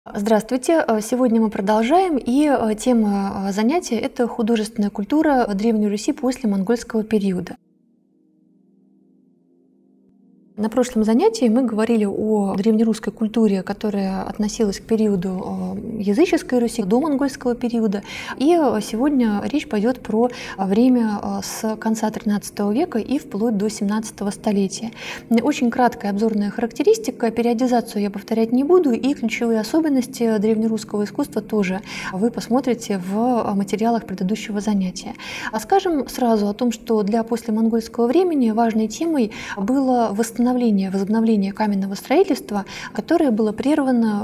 Здравствуйте! Сегодня мы продолжаем, и тема занятия – это художественная культура Древней Руси после монгольского периода. На прошлом занятии мы говорили о древнерусской культуре, которая относилась к периоду языческой Руси, до монгольского периода. И сегодня речь пойдет про время с конца XIII века и вплоть до XVII столетия. Очень краткая обзорная характеристика, периодизацию я повторять не буду, и ключевые особенности древнерусского искусства тоже вы посмотрите в материалах предыдущего занятия. Скажем сразу о том, что для послемонгольского времени важной темой было возобновление каменного строительства, которое было прервано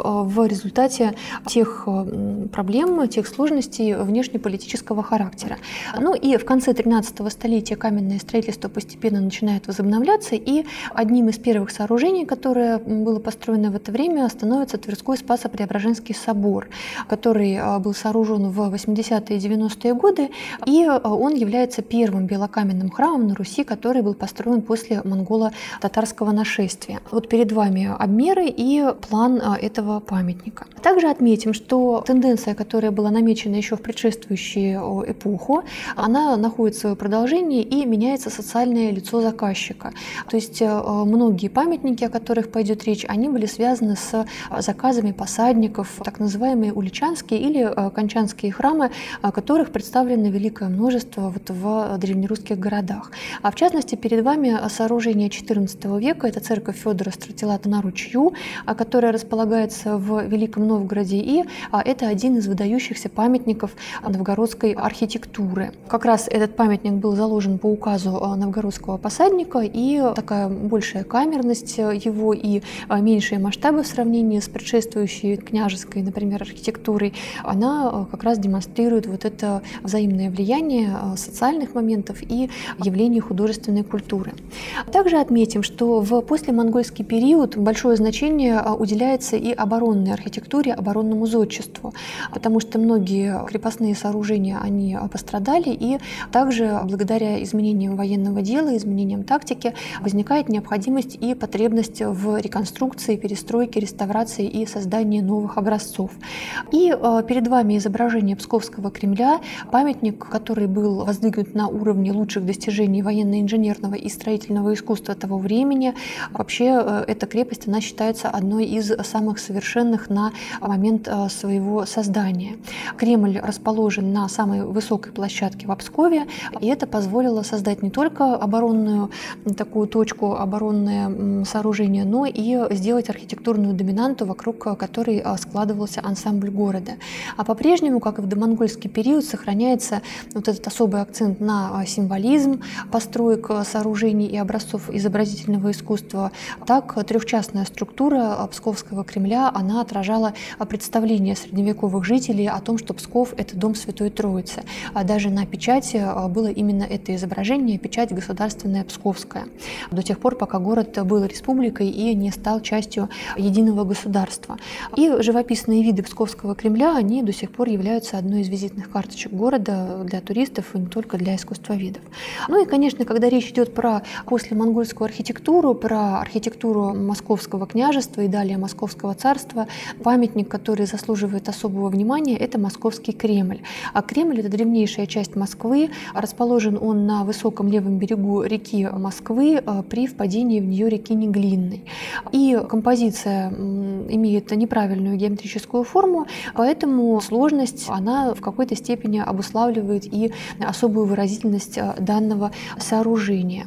в результате тех проблем, тех сложностей внешнеполитического характера. Ну и в конце XIII столетия каменное строительство постепенно начинает возобновляться, и одним из первых сооружений, которое было построено в это время, становится Тверской Спасо-Преображенский собор, который был сооружен в 80-е и 90-е годы, и он является первым белокаменным храмом на Руси, который был построен после монголо-татарского нашествия. Вот перед вами обмеры и план этого памятника. Также отметим, что тенденция, которая была намечена еще в предшествующую эпоху, она находит свое продолжение и меняется социальное лицо заказчика. То есть многие памятники, о которых пойдет речь, они были связаны с заказами посадников, так называемые уличанские или кончанские храмы, которых представлено великое множество в древнерусских городах. А в частности, перед вами сооружение XIV века, это церковь Федора Стратилата на Ручью, которая располагается в Великом Новгороде, и это один из выдающихся памятников новгородской архитектуры. Как раз этот памятник был заложен по указу новгородского посадника, и такая большая камерность его и меньшие масштабы в сравнении с предшествующей княжеской, например, архитектурой, она как раз демонстрирует вот это взаимное влияние социальных моментов и явлений художественной культуры. Также отметим, что в послемонгольский период большое значение уделяется и оборонной архитектуре, оборонному зодчеству, потому что многие крепостные сооружения они пострадали, и также благодаря изменениям военного дела, изменениям тактики возникает необходимость и потребность в реконструкции, перестройке, реставрации и создании новых образцов. И перед вами изображение Псковского Кремля, памятник, который был воздвигнут на уровне лучших достижений военно-инженерного и строительного искусства того времени. Вообще эта крепость, она считается одной из самых совершенных на момент своего создания. Кремль расположен на самой высокой площадке в Пскове, и это позволило создать не только оборонную такую точку, оборонное сооружение, но и сделать архитектурную доминанту, вокруг которой складывался ансамбль города. А по-прежнему, как и в домонгольский период, сохраняется вот этот особый акцент на символизм построек, сооружений и образцов изобразительного искусства. Так, трехчастная структура Псковского Кремля, она отражала представление средневековых жителей о том, что Псков – это дом Святой Троицы. Даже на печати было именно это изображение, печать государственная Псковская, до тех пор, пока город был республикой и не стал частью единого государства. И живописные виды Псковского Кремля, они до сих пор являются одной из визитных карточек города для туристов и не только для искусствоведов. Ну и, конечно, когда речь идет про послемонгольскую архитектуру, про архитектуру Московского княжества и далее Московского царства, памятник, который заслуживает особого внимания, это Московский Кремль. А Кремль – это древнейшая часть Москвы, расположен он на высоком левом берегу реки Москвы при впадении в нее реки Неглинной. И композиция имеет неправильную геометрическую форму, поэтому сложность, она в какой-то степени обуславливает и особую выразительность данного сооружения,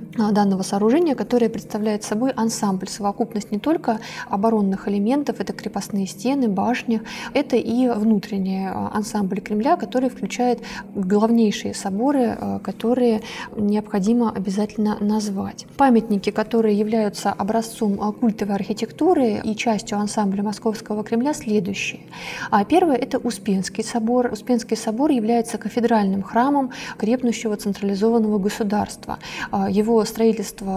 которое представляет собой ансамбль, совокупность не только оборонных элементов, это крепостные стены, башни, это и внутренний ансамбль Кремля, который включает главнейшие соборы, которые необходимо обязательно назвать. Памятники, которые являются образцом культовой архитектуры и частью ансамбля Московского Кремля, следующие. Первое – это Успенский собор. Успенский собор является кафедральным храмом крепнущего централизованного государства. Его строительство связано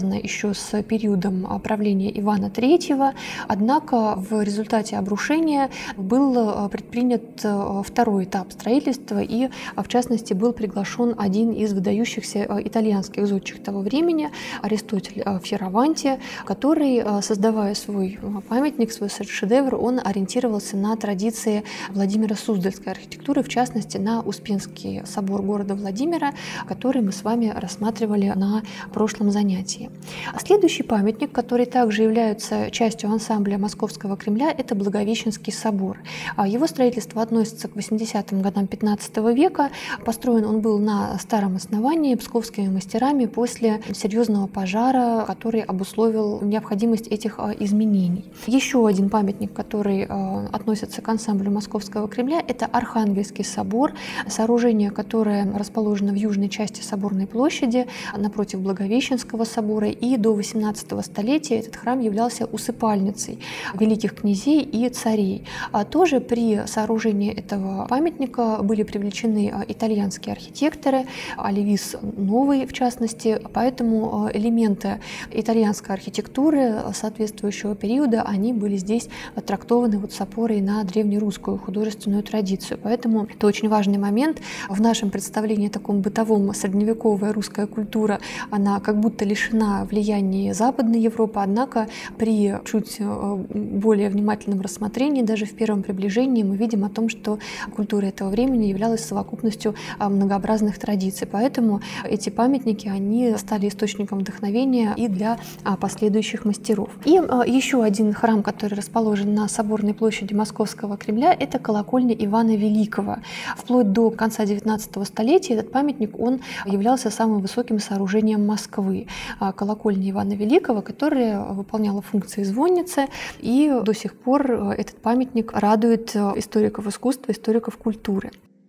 связано еще с периодом правления Ивана III, однако в результате обрушения был предпринят второй этап строительства, и в частности был приглашен один из выдающихся итальянских зодчих того времени, Аристотель Фьераванти, который, создавая свой памятник, свой шедевр, он ориентировался на традиции Владимира Суздальской архитектуры, в частности на Успенский собор города Владимира, который мы с вами рассматривали на прошлом занятии. Следующий памятник, который также является частью ансамбля Московского Кремля, это Благовещенский собор. Его строительство относится к 80-м годам XV века. Построен он был на старом основании псковскими мастерами после серьезного пожара, который обусловил необходимость этих изменений. Еще один памятник, который относится к ансамблю Московского Кремля, это Архангельский собор, сооружение, которое расположено в южной части Соборной площади, напротив Благовещенского собора, и до XVIII столетия этот храм являлся усыпальницей великих князей и царей. Тоже при сооружении этого памятника были привлечены итальянские архитекторы, Оливис Новый в частности, поэтому элементы итальянской архитектуры соответствующего периода, они были здесь трактованы с опорой на древнерусскую художественную традицию. Поэтому это очень важный момент. В нашем представлении таком бытовом средневековая русская культура, она как будто лишена влияния Западной Европы, однако при чуть более внимательном рассмотрении, даже в первом приближении, мы видим о том, что культура этого времени являлась совокупностью многообразных традиций. Поэтому эти памятники, они стали источником вдохновения и для последующих мастеров. И еще один храм, который расположен на Соборной площади Московского Кремля, это колокольня Ивана Великого. Вплоть до конца XIX столетия этот памятник, он являлся самым высоким сооружением Москвы. Колокольня Ивана Великого, которая выполняла функции звонницы, и до сих пор этот памятник радует историков искусства, историков культуры.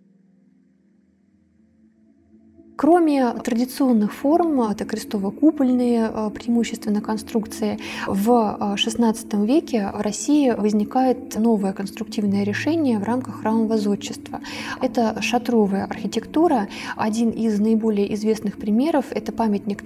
Кроме традиционных форм, это крестово-купольные преимущественно конструкции, в XVI веке в России возникает новое конструктивное решение в рамках храмового зодчества. Это шатровая архитектура. Один из наиболее известных примеров – это памятник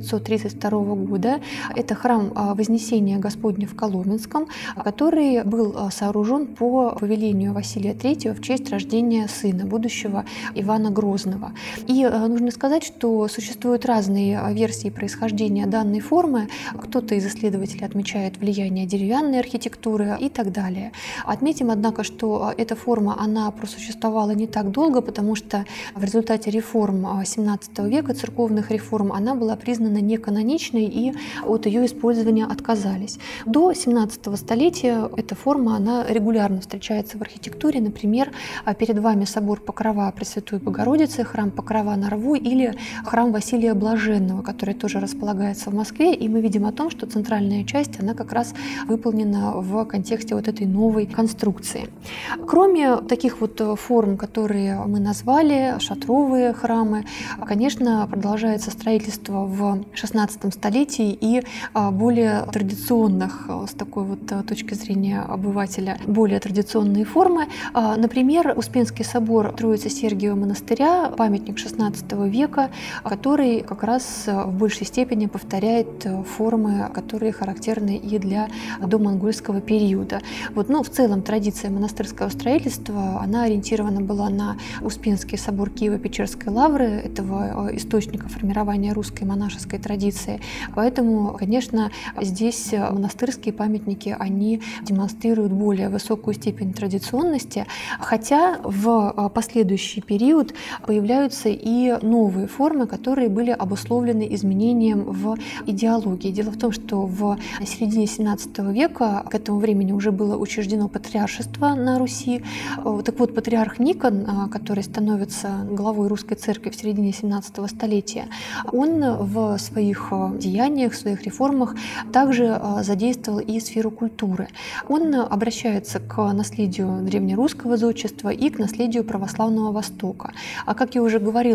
1532 года. Это храм Вознесения Господня в Коломенском, который был сооружен по повелению Василия III в честь рождения сына, будущего Ивана Грозного. И нужно сказать, что существуют разные версии происхождения данной формы. Кто-то из исследователей отмечает влияние деревянной архитектуры и так далее. Отметим, однако, что эта форма, она просуществовала не так долго, потому что в результате реформ XVII века, церковных реформ, она была признана неканоничной, и от ее использования отказались. До XVII столетия эта форма, она регулярно встречается в архитектуре. Например, перед вами собор Покрова Пресвятой Богородицы, храм Покрова на Рву или храм Василия Блаженного, который тоже располагается в Москве, и мы видим о том, что центральная часть, она как раз выполнена в контексте вот этой новой конструкции. Кроме таких форм, которые мы назвали, шатровые храмы, конечно, продолжается строительство в XVI столетии и более традиционных, с такой точки зрения обывателя, более традиционные формы. Например, Успенский собор Троицы-Сергиева монастыря, памятник XVI века, который как раз в большей степени повторяет формы, которые характерны и для домонгольского периода. В целом традиция монастырского строительства, она ориентирована была на Успенский собор Киево-Печерской лавры, этого источника формирования русской монашеской традиции. Поэтому, конечно, здесь монастырские памятники, они демонстрируют более высокую степень традиционности, хотя в последующий период появляются и новые формы, которые были обусловлены изменением в идеологии. Дело в том, что в середине XVII века к этому времени уже было учреждено патриаршество на Руси. Так вот, патриарх Никон, который становится главой русской церкви в середине XVII столетия, он в своих деяниях, в своих реформах также задействовал и сферу культуры. Он обращается к наследию древнерусского зодчества и к наследию православного Востока. А как я уже говорила, он запретил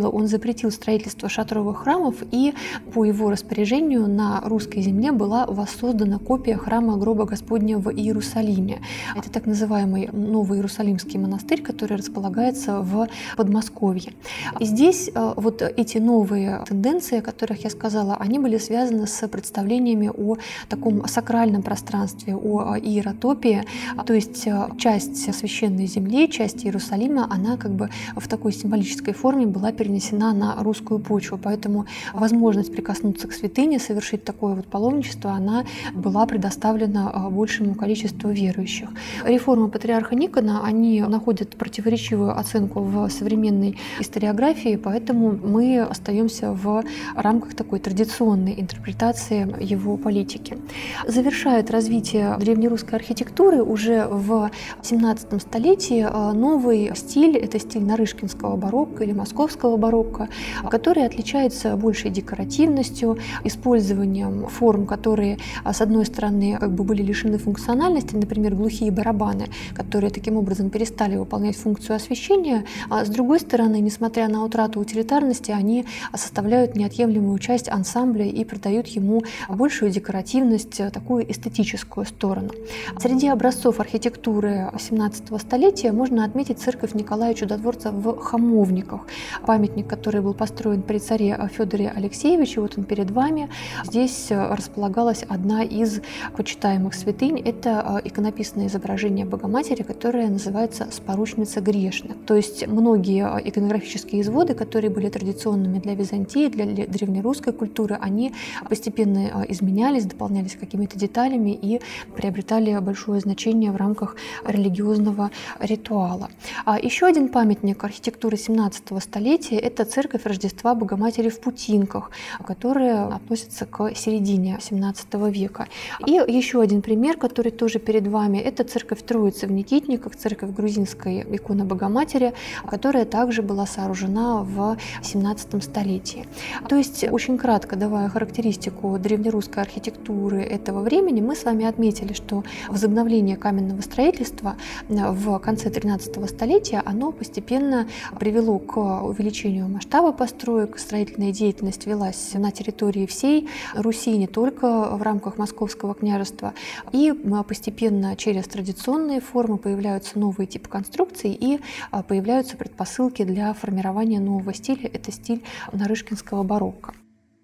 запретил строительство шатровых храмов, и по его распоряжению на русской земле была воссоздана копия храма гроба Господня в Иерусалиме. Это так называемый Новый Иерусалимский монастырь, который располагается в Подмосковье. И здесь вот эти новые тенденции, о которых я сказала, они были связаны с представлениями о таком сакральном пространстве, о иеротопии, то есть часть священной земли, часть Иерусалима, она как бы в такой символической форме была перенесена на русскую почву, поэтому возможность прикоснуться к святыне, совершить такое вот паломничество, она была предоставлена большему количеству верующих. Реформы патриарха Никона, они находят противоречивую оценку в современной историографии, поэтому мы остаемся в рамках такой традиционной интерпретации его политики. Завершает развитие древнерусской архитектуры уже в XVII столетии новый стиль, это стиль нарышкинского барокко или московского барокко, который отличается большей декоративностью, использованием форм, которые, с одной стороны, как бы были лишены функциональности, например, глухие барабаны, которые таким образом перестали выполнять функцию освещения, а с другой стороны, несмотря на утрату утилитарности, они составляют неотъемлемую часть ансамбля и придают ему большую декоративность, такую эстетическую сторону. Среди образцов архитектуры XVII столетия можно отметить церковь Николая Чудотворца в Хамовниках, памятник, который был построен при царе Федоре Алексеевиче, вот он перед вами. Здесь располагалась одна из почитаемых святынь, это иконописное изображение Богоматери, которое называется «Споручница грешных». То есть многие иконографические изводы, которые были традиционными для Византии, для древнерусской культуры, они постепенно изменялись, дополнялись какими-то деталями и приобретали большое значение в рамках религиозного ритуала. Еще один памятник архитектуры XVII столетия – это церковь Рождества Богоматери в Путинках, которая относится к середине XVII века. И еще один пример, который тоже перед вами, это церковь Троицы в Никитниках, церковь грузинской иконы Богоматери, которая также была сооружена в XVII столетии. То есть, очень кратко давая характеристику древнерусской архитектуры этого времени, мы с вами отметили, что возобновление каменного строительства в конце XIII столетия, оно постепенно привело к увеличению масштаба построек, строительная деятельность велась на территории всей Руси, не только в рамках Московского княжества, и постепенно через традиционные формы появляются новые типы конструкций и появляются предпосылки для формирования нового стиля, это стиль нарышкинского барокко.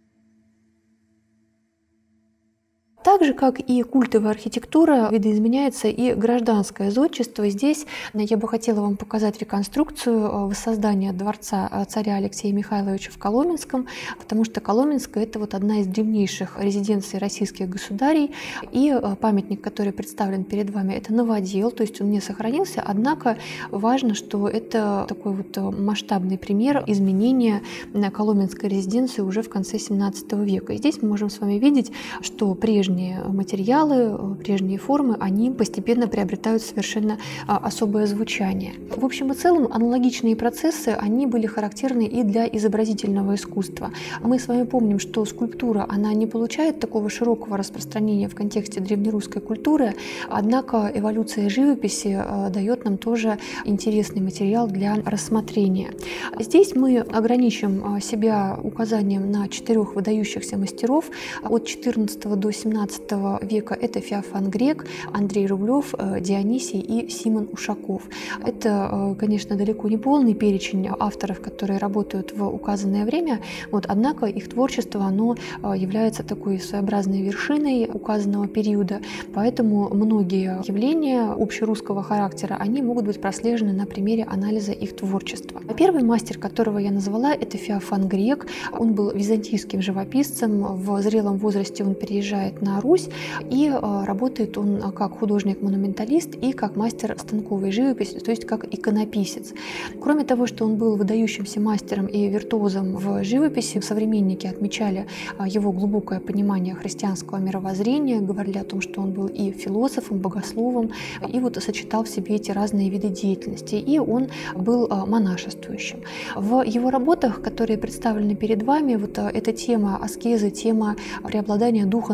Так же, как и культовая архитектура, видоизменяется и гражданское зодчество. Здесь я бы хотела вам показать реконструкцию воссоздания дворца царя Алексея Михайловича в Коломенском, потому что Коломенск – это вот одна из древнейших резиденций российских государей, и памятник, который представлен перед вами, это новодел, то есть он не сохранился, однако важно, что это такой вот масштабный пример изменения коломенской резиденции уже в конце XVII века. И здесь мы можем с вами видеть, что прежние материалы, прежние формы, они постепенно приобретают совершенно особое звучание. В общем и целом, аналогичные процессы, они были характерны и для изобразительного искусства. Мы с вами помним, что скульптура, она не получает такого широкого распространения в контексте древнерусской культуры, однако эволюция живописи дает нам тоже интересный материал для рассмотрения. Здесь мы ограничим себя указанием на 4 выдающихся мастеров от XIV до XVII века. Это Феофан Грек, Андрей Рублев, Дионисий и Симон Ушаков. Это, конечно, далеко не полный перечень авторов, которые работают в указанное время, однако их творчество, оно является такой своеобразной вершиной указанного периода, поэтому многие явления общерусского характера, они могут быть прослежены на примере анализа их творчества. Первый мастер, которого я назвала, это Феофан Грек. Он был византийским живописцем, в зрелом возрасте он переезжает на Русь, и работает он как художник-монументалист и как мастер станковой живописи, то есть как иконописец. Кроме того, что он был выдающимся мастером и виртуозом в живописи, современники отмечали его глубокое понимание христианского мировоззрения, говорили о том, что он был и философом, богословом, и сочетал в себе эти разные виды деятельности, и он был монашествующим. В его работах, которые представлены перед вами, эта тема аскезы, тема преобладания духа над плотью,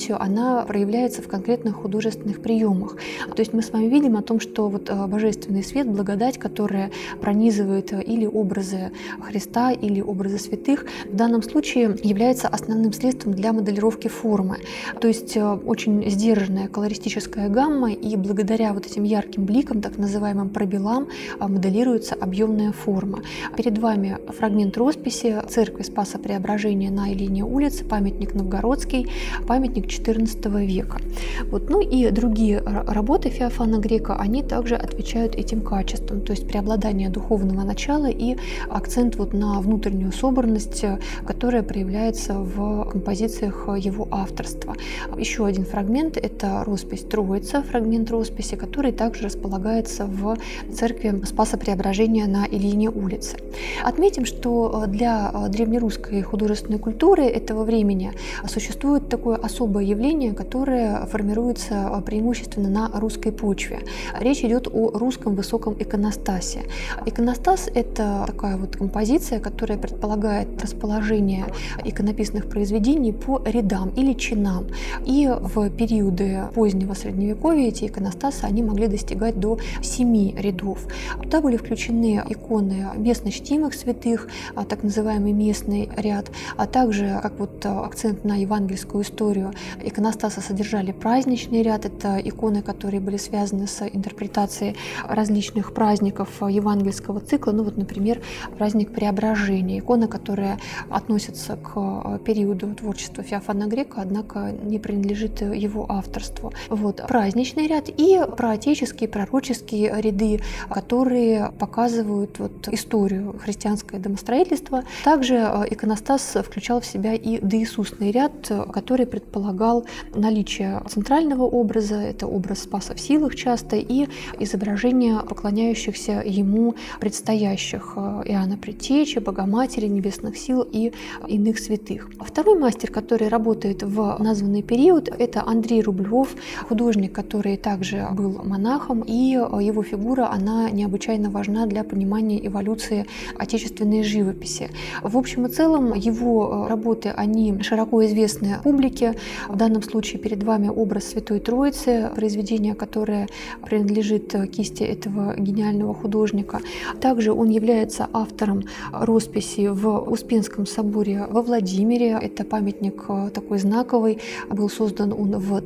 суть, она проявляется в конкретных художественных приемах. То есть мы с вами видим о том, что вот божественный свет, благодать, которая пронизывает или образы Христа, или образы святых, в данном случае является основным средством для моделировки формы. То есть очень сдержанная колористическая гамма, и благодаря вот этим ярким бликам, так называемым пробелам, моделируется объемная форма. Перед вами фрагмент росписи церкви Спаса Преображения на Ильине улице, памятник новгородский, памятник XIV века. Вот. Ну и другие работы Феофана Грека, они также отвечают этим качествам, то есть преобладание духовного начала и акцент вот на внутреннюю собранность, которая проявляется в композициях его авторства. Еще один фрагмент – это роспись Троица, фрагмент росписи, который также располагается в церкви Спаса Преображения на Ильине улице. Отметим, что для древнерусской художественной культуры этого времени существует такое особое явление, которое формируется преимущественно на русской почве. Речь идет о русском высоком иконостасе. Иконостас – это такая вот композиция, которая предполагает расположение иконописных произведений по рядам или чинам. И в периоды позднего Средневековья эти иконостасы они могли достигать до 7 рядов. Туда были включены иконы местно чтимых святых, так называемый местный ряд, а также, как вот акцент на евангельскую историю, иконостасы содержали праздничный ряд. Это иконы, которые были связаны с интерпретацией различных праздников евангельского цикла. Ну вот, например, праздник Преображения, икона, которая относится к периоду творчества Феофана Грека, однако не принадлежит его авторству. Вот. Праздничный ряд и праотеческие, пророческие ряды, которые показывают вот историю христианского домостроительства. Также иконостас включал в себя и доиисусный ряд, который предполагал наличие центрального образа, это образ Спаса в силах часто, и изображение поклоняющихся ему предстоящих Иоанна Предтечи, Богоматери, небесных сил и иных святых. Второй мастер, который работает в названный период, это Андрей Рублев, художник, который также был монахом, и его фигура, она необычайно важна для понимания эволюции отечественной живописи. В общем и целом, его работы, они широко известны публике. В данном случае перед вами образ Святой Троицы, произведение, которое принадлежит кисти этого гениального художника. Также он является автором росписи в Успенском соборе во Владимире. Это памятник такой знаковый, был создан он в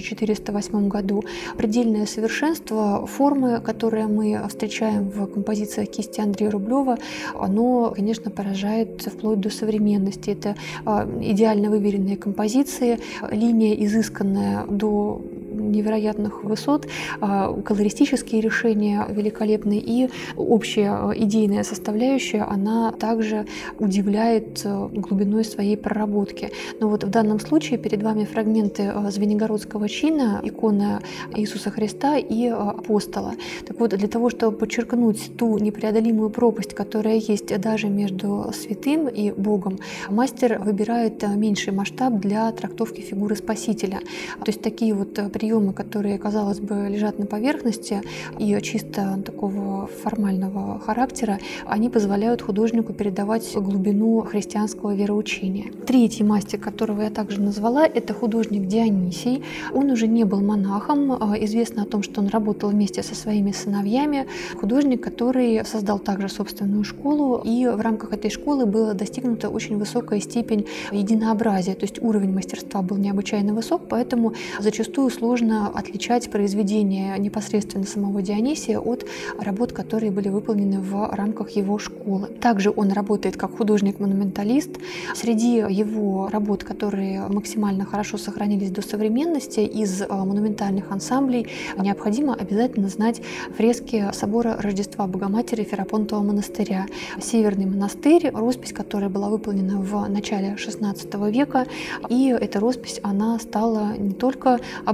1408 году. Предельное совершенство формы, которое мы встречаем в композициях кисти Андрея Рублева, оно, конечно, поражает вплоть до современности. Это идеально выверенные композиции, линия изысканная до невероятных высот, колористические решения великолепные, и общая идейная составляющая, она также удивляет глубиной своей проработки. Но вот в данном случае перед вами фрагменты Звенигородского чина, икона Иисуса Христа и апостола. Так вот, для того, чтобы подчеркнуть ту непреодолимую пропасть, которая есть даже между святым и Богом, мастер выбирает меньший масштаб для трактовки фигуры Спасителя. То есть такие вот приемы, которые, казалось бы, лежат на поверхности и чисто такого формального характера, они позволяют художнику передавать глубину христианского вероучения. Третий мастер, которого я также назвала, это художник Дионисий. Он уже не был монахом. Известно о том, что он работал вместе со своими сыновьями. Художник, который создал также собственную школу, и в рамках этой школы была достигнута очень высокая степень единообразия, то есть уровень мастерства был необычайно высок, поэтому зачастую сложно отличать произведения непосредственно самого Дионисия от работ, которые были выполнены в рамках его школы. Также он работает как художник-монументалист. Среди его работ, которые максимально хорошо сохранились до современности, из монументальных ансамблей необходимо обязательно знать фрески собора Рождества Богоматери Ферапонтового монастыря. Северный монастырь, роспись, которая была выполнена в начале XVI века, и эта роспись, она стала не только образцом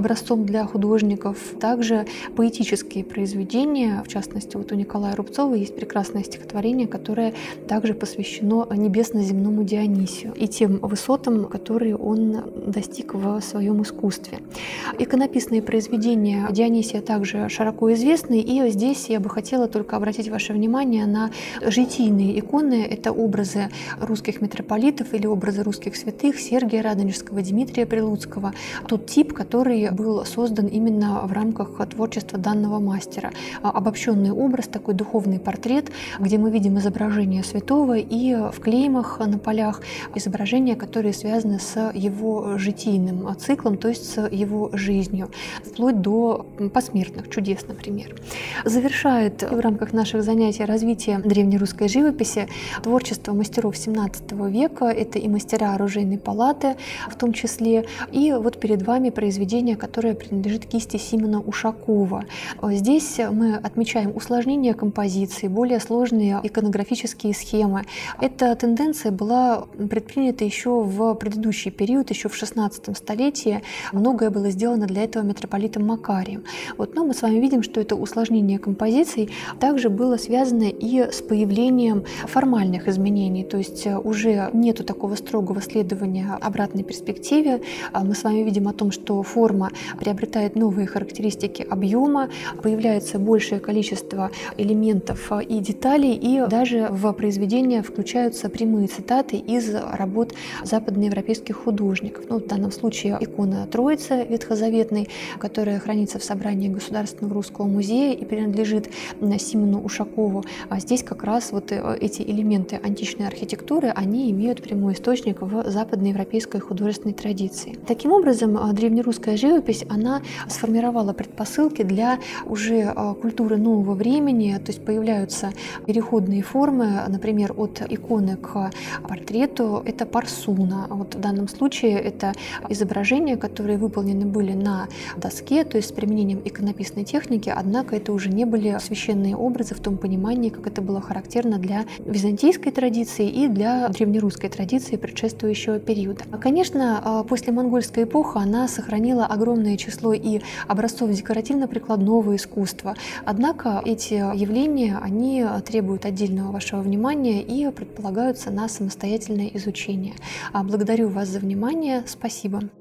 для художников, также поэтические произведения. В частности, вот у Николая Рубцова есть прекрасное стихотворение, которое также посвящено небесно-земному Дионисию и тем высотам, которые он достиг в своем искусстве. Иконописные произведения Дионисия также широко известны, и здесь я бы хотела только обратить ваше внимание на житийные иконы. Это образы русских митрополитов или образы русских святых Сергия Радонежского, Дмитрия Прилуцкого. Тот тип, который был создан именно в рамках творчества данного мастера. Обобщенный образ, такой духовный портрет, где мы видим изображение святого и в клеймах на полях изображения, которые связаны с его житийным циклом, то есть с его жизнью, вплоть до посмертных чудес, например. Завершает в рамках наших занятий развитие древнерусской живописи творчество мастеров XVII века. Это и мастера оружейной палаты в том числе. И вот перед вами произведение, которое принадлежит кисти Симона Ушакова. Здесь мы отмечаем усложнение композиции, более сложные иконографические схемы. Эта тенденция была предпринята еще в предыдущий период, еще в XVI столетии. Многое было сделано для этого митрополитом Макарием. Но мы с вами видим, что это усложнение композиций также было связано и с появлением формальных изменений, то есть уже нету такого строгого следования обратной перспективе. Мы с вами видим о том, что форма приобретает новые характеристики объема, появляется большее количество элементов и деталей, и даже в произведение включаются прямые цитаты из работ западноевропейских художников. В данном случае икона Троицы ветхозаветной, которая хранится в собрании Государственного русского музея и принадлежит Симону Ушакову. А здесь как раз вот эти элементы античной архитектуры, они имеют прямой источник в западноевропейской художественной традиции. Таким образом, древнерусская живопись, она сформировала предпосылки для уже культуры нового времени, то есть появляются переходные формы, например, от иконы к портрету, это парсуна. Вот в данном случае это изображения, которые выполнены были на доске, то есть с применением иконописной техники, однако это уже не были священные образы в том понимании, как это было характерно для византийской традиции и для древнерусской традиции предшествующего периода. Конечно, после монгольская эпоха, она сохранила огромное число и образцов декоративно-прикладного искусства. Однако эти явления, они требуют отдельного вашего внимания и предполагаются на самостоятельное изучение. Благодарю вас за внимание. Спасибо.